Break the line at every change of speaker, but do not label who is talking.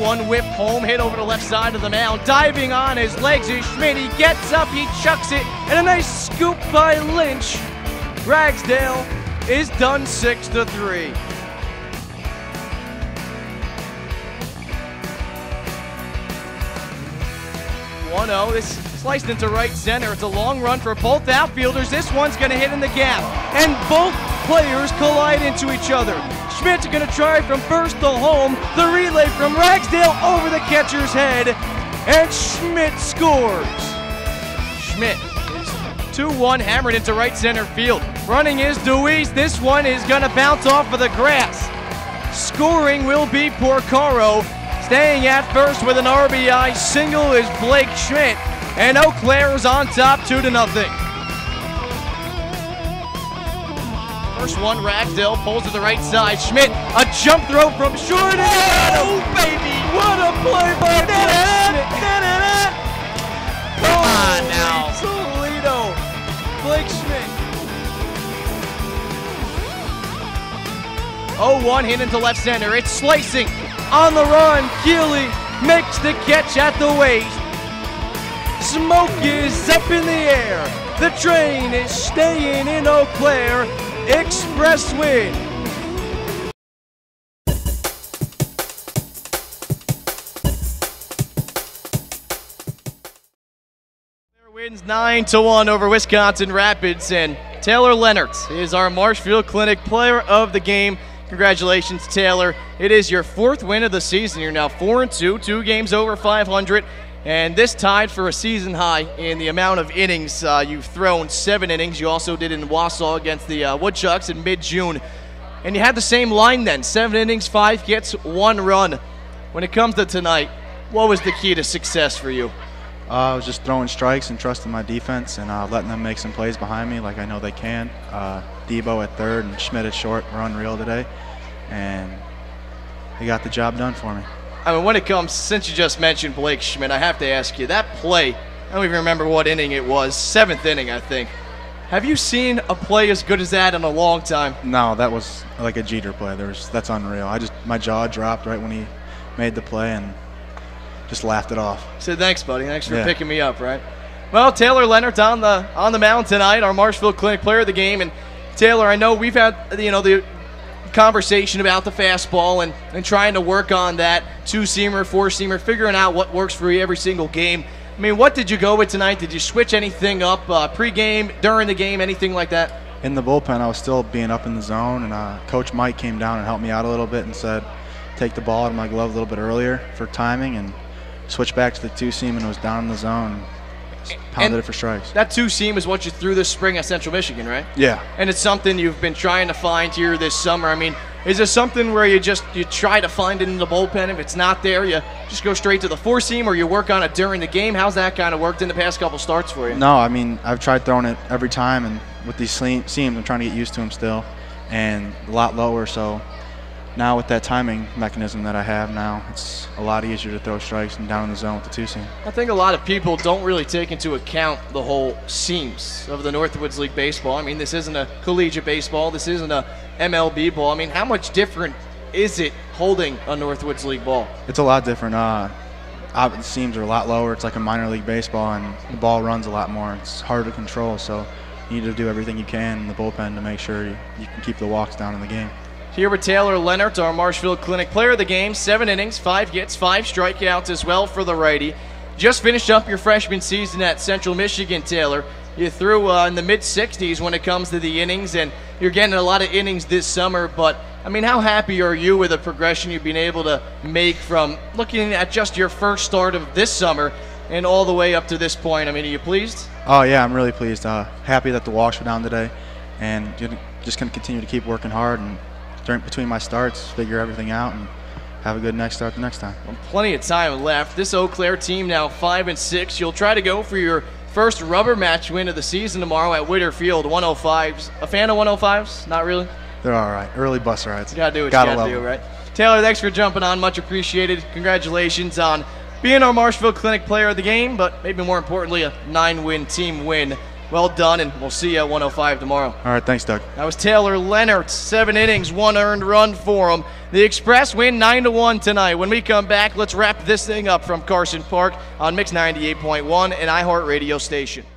2-1 whip home, hit over the left side of the mound. Diving on his legs is Schmidt. He gets up, he chucks it, and a nice scoop by Lynch. Ragsdale is done 6-3. 1-0. This sliced into right center. It's a long run for both outfielders. This one's going to hit in the gap. And both players collide into each other. Schmidt's going to try from first to home. The relay from Ragsdale over the catcher's head. And Schmidt scores. Schmidt is 2-1, hammered into right center field. Running is Deweese. This one is going to bounce off of the grass. Scoring will be Porcaro. Staying at first with an RBI single is Blake Schmidt. And Eau Claire is on top 2-0. First one, Ragsdale pulls to the right side. Schmidt, a jump throw from short. Oh, baby! What a play by Blake Schmidt. Come on now. Toledo. Blake Schmidt. 0-1 hit into left center. It's slicing. On the run, Keeley makes the catch at the waist. Smoke is up in the air. The train is staying in Eau Claire. Express win. Wins 9-1 over Wisconsin Rapids, and Taylor Leonard is our Marshfield Clinic Player of the Game. Congratulations, Taylor. It is your 4th win of the season. You're now 4-2, 2 games over 500, and this tied for a season high in the amount of innings. You've thrown 7 innings. You also did in Wausau against the Woodchucks in mid-June. And you had the same line then, 7 innings, 5 hits, 1 run. When it comes to tonight, what was the key to success for you?
I was just throwing strikes and trusting my defense and letting them make some plays behind me like I know they can. Debo at third and Schmidt at short were unreal today, and they got the job done for me.
I mean, when it comes, since you just mentioned Blake Schmidt, I have to ask you, that play, I don't even remember what inning it was, 7th inning, I think. Have you seen a play as good as that in a long time?
No, that was like a Jeter play. That's unreal. My jaw dropped right when he made the play and just laughed it off.
Said thanks, buddy. Thanks for picking me up, right? Well, Taylor Leonard on the mound tonight, our Marshfield Clinic Player of the Game. And Taylor, I know we've had the conversation about the fastball and trying to work on that 2-seamer, 4-seamer, figuring out what works for you every single game. I mean, what did you go with tonight? Did you switch anything up pre-game, during the game, anything like that?
In the bullpen, I was still being up in the zone, and Coach Mike came down and helped me out a little bit and said, take the ball out of my glove a little bit earlier for timing, and switch back to the 2-seam, and it was down in the zone. Pounded it for strikes.
That 2-seam is what you threw this spring at Central Michigan, right?
Yeah. And
it's something you've been trying to find here this summer. I mean, is there something where you try to find it in the bullpen? If it's not there, you just go straight to the 4-seam, or you work on it during the game? How's that kind of worked in the past couple starts for you?
No, I mean, I've tried throwing it every time, and with these seams, I'm trying to get used to them still, and a lot lower, so now with that timing mechanism that I have now, it's a lot easier to throw strikes and down in the zone with the 2-seam.
I think a lot of people don't really take into account the whole seams of the Northwoods League baseball. I mean, this isn't a collegiate baseball. This isn't a MLB ball. I mean, how much different is it holding a Northwoods League ball?
It's a lot different. The seams are a lot lower. It's like a minor league baseball, and the ball runs a lot more. It's harder to control, so you need to do everything you can in the bullpen to make sure you can keep the walks down in the game.
Here with Taylor Leonard, our Marshfield Clinic Player of the Game. 7 innings, 5 hits, 5 strikeouts as well for the righty. Just finished up your freshman season at Central Michigan, Taylor. You threw in the mid-60s when it comes to the innings, and you're getting a lot of innings this summer. But, I mean, how happy are you with the progression you've been able to make from looking at just your first start of this summer and all the way up to this point? I mean, are you pleased?
Oh, yeah, I'm really pleased. Happy that the walks were down today, and just going to continue to keep working hard and between my starts, figure everything out and have a good next start the next time.
Well, plenty of time left. This Eau Claire team now 5-6. You'll try to go for your first rubber match win of the season tomorrow at Witter Field. 105s. A fan of 105s? Not really?
They're all right. Early bus rides.
You gotta do what you gotta do, right? Taylor, thanks for jumping on. Much appreciated. Congratulations on being our Marshfield Clinic Player of the Game, but maybe more importantly, a 9-win team win Well done, and we'll see you at 105 tomorrow.
All right, thanks, Doug.
That was Taylor Leonard, 7 innings, 1 earned run for him. The Express win 9-1 tonight. When we come back, let's wrap this thing up from Carson Park on Mix 98.1 and iHeartRadio station.